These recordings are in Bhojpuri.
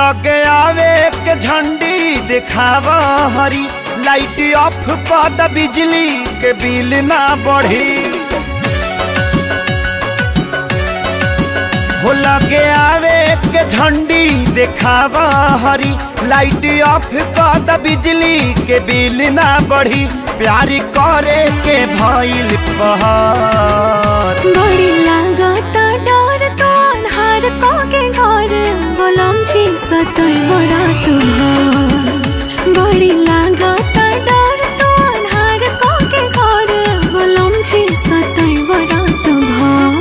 लगे आवे के झंडी दिखावा हरी, लाइट ऑफ कर द बिजली के बिल ना बढ़ी। हो लगे आवे के झंडी दिखावा हरी, लाइट ऑफ कर द बिजली के बिल ना बढ़ी। प्यार करे के भइल पहाड़ बड़ी लागता डर तो अन्हार को के घर बोलम छी सतई बड़ा तुहार। बड़ी लागता डर तो अन्हार को के घर बोलम छी सतई बड़ा तुहार।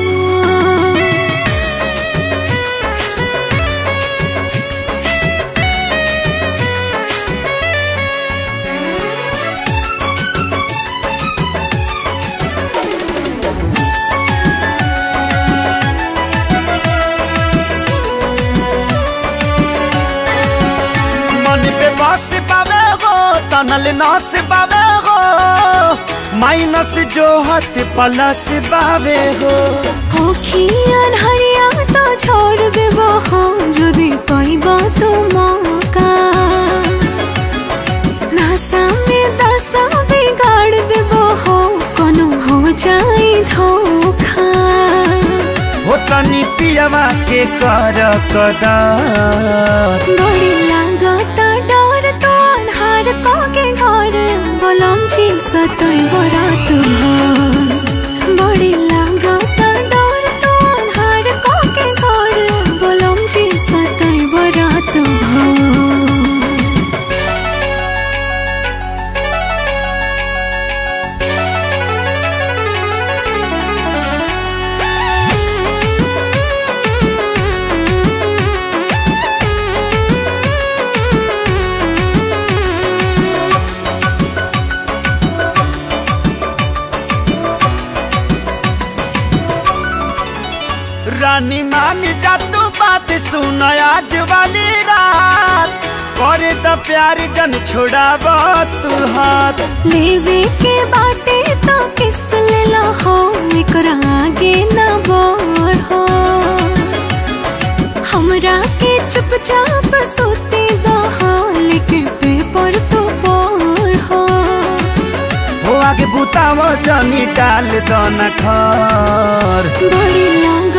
बस पावे हो तनल नस पावे हो, माइनस जो हत प्लस पावे हो। अन्हरिया तो छोड़ देबो हो जदि पाइबा तो मौका। नासा में दशा बिगाड़ देबो हो कोनो हो जाए धोखा। हो तनी पियवा के कर कदर बड़ी लागता डर तो अन्हार को के घर बोलम छी सतई बड़ा तुहार। बड़ी लागता डर तो अन्हार को के घर बोलम छी सतई बड़ा तुहार। रानी मान जा तू बात सुन आज वाली रात, करे तो प्यार जन छोड़ावा तू हाथ। लेवे के बाटे तो किस ले लो हो एकरा आगे न बढ़ो। हमरा के चुपचाप सोते दो हो लेके पेपर तो पढ़ो। हो आगे बुतावा जानी डाल दो न घर बड़ी लाग